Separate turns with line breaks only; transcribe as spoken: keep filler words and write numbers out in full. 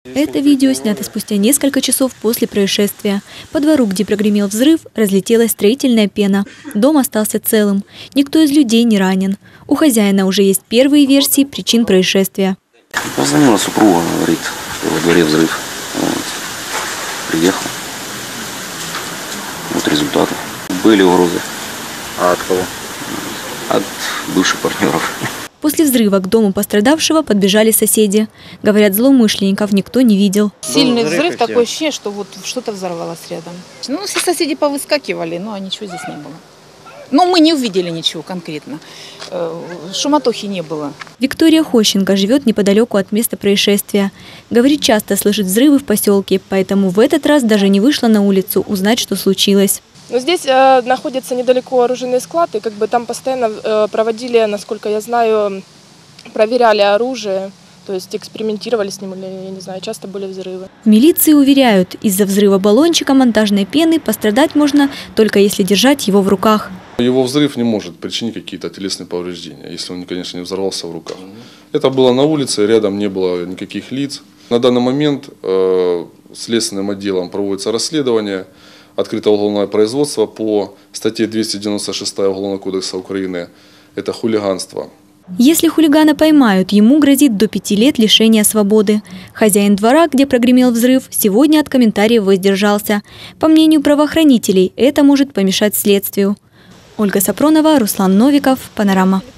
Это видео снято спустя несколько часов после происшествия. По двору, где прогремел взрыв, разлетелась строительная пена. Дом остался целым. Никто из людей не ранен. У хозяина уже есть первые версии причин происшествия.
Позвонила супруга, говорит, что во дворе взрыв. Вот. Приехал. Вот результаты. Были угрозы.
А от кого?
От бывших партнеров.
После взрыва к дому пострадавшего подбежали соседи. Говорят, злоумышленников никто не видел.
Сильный взрыв, такое ощущение, что вот что-то взорвалось рядом. Ну, все соседи повыскакивали, но ничего здесь не было. Но мы не увидели ничего конкретно. Шуматохи не было.
Виктория Хощенко живет неподалеку от места происшествия. Говорит, часто слышит взрывы в поселке, поэтому в этот раз даже не вышла на улицу узнать, что случилось.
Но здесь э, находится недалеко оружейный склад, и как бы там постоянно э, проводили, насколько я знаю, проверяли оружие, то есть экспериментировали с ним, или, я не знаю, часто были взрывы.
В милиции уверяют, из-за взрыва баллончика монтажной пены пострадать можно только если держать его в руках.
Его взрыв не может причинить какие-то телесные повреждения, если он, конечно, не взорвался в руках. Это было на улице, рядом не было никаких лиц. На данный момент э, следственным отделом проводится расследование. Открыто уголовное производство по статье двести девяносто шесть Уголовного кодекса Украины. Это хулиганство.
Если хулигана поймают, ему грозит до пяти лет лишения свободы. Хозяин двора, где прогремел взрыв, сегодня от комментариев воздержался. По мнению правоохранителей, это может помешать следствию. Ольга Сапронова, Руслан Новиков, Панорама.